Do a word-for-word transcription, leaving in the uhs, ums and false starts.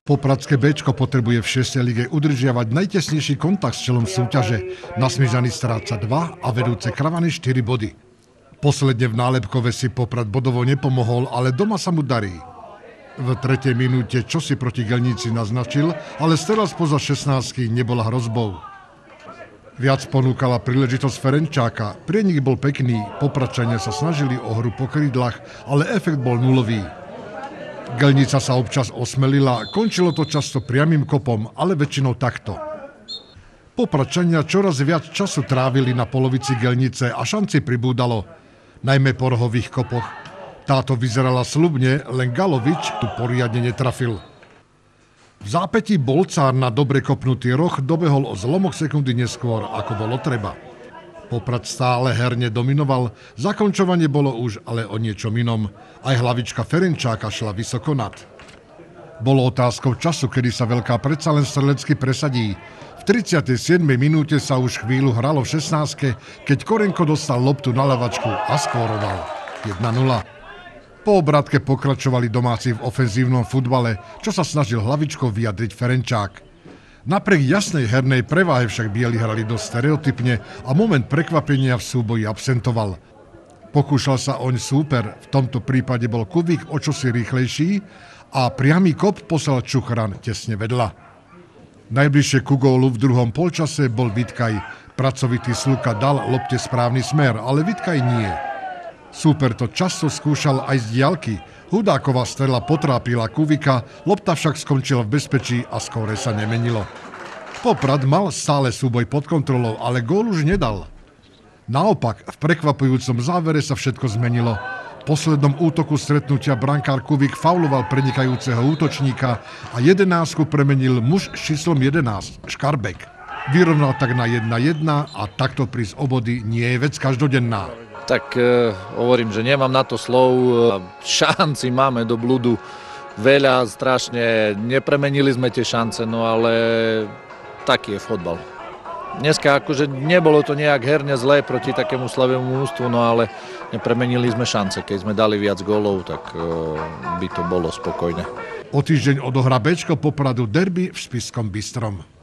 Popradské Béčko potrebuje v šiestej lige udržiavať najtesnejší kontakt s čelom súťaže. Nasmiežaný stráca dva a vedúce Kravany štyri body. Posledne v nálepkove si Poprad bodovo nepomohol, ale doma sa mu darí. V tretej minúte čosi proti Gelnici naznačil, ale strela spoza šestnástky nebola hrozbou. Viac ponúkala príležitosť Ferenčáka. Prienik bol pekný, Popradčania sa snažili o hru po krídlach, ale efekt bol nulový. Gelnica sa občas osmelila, končilo to často priamym kopom, ale väčšinou takto. Popradčania čoraz viac času trávili na polovici Gelnice a šanci pribúdalo, najmä po rohových kopoch. Táto vyzerala sľubne, len Galovič tu poriadne netrafil. V zápätí Bolcár na dobre kopnutý roh dobehol o zlomok sekundy neskôr, ako bolo treba. Poprad stále herne dominoval, zakončovanie bolo už ale o niečom inom. Aj hlavička Ferenčáka šla vysoko nad. Bolo otázkou času, kedy sa veľká predsa len strelecky presadí. V tridsiatej siedmej minúte sa už chvíľu hralo v šestnástke, keď Korenko dostal loptu na ľavačku a skóroval jedna nula. Po obratke pokračovali domáci v ofenzívnom futbale, čo sa snažil hlavičkou vyjadriť Ferenčák. Napriek jasnej hernej preváhe však bieli hrali dosť stereotypne a moment prekvapenia v súboji absentoval. Pokúšal sa oň súper, v tomto prípade bol Kubík o čosi rýchlejší a priamy kop poslal Čuchran tesne vedľa. Najbližšie ku gólu v druhom polčase bol Vitkaj. Pracovitý Sluka dal lopte správny smer, ale Vitkaj nie. Súper to často skúšal aj z diaľky. Hudáková strela potrápila Kubíka, lopta však skončila v bezpečí a skóre sa nemenilo. Poprad mal stále súboj pod kontrolou, ale gól už nedal. Naopak, v prekvapujúcom závere sa všetko zmenilo. V poslednom útoku stretnutia brankár Kubík fauloval prenikajúceho útočníka a jedenástku premenil muž s číslom jedenásť, Škarbek. Vyrovnal tak na jedna jedna a takto prísť o body nie je vec každodenná. Tak e, hovorím, že nemám na to slov, šanci máme do blúdu veľa, strašne, nepremenili sme tie šance, no ale taký je fotbal. Dneska akože nebolo to nejak herne zlé proti takému slavému mústvu, no ale nepremenili sme šance, keď sme dali viac gólov, tak e, by to bolo spokojné. O týždeň odohrá Béčko Popradu derby v Spišskom Bystrom.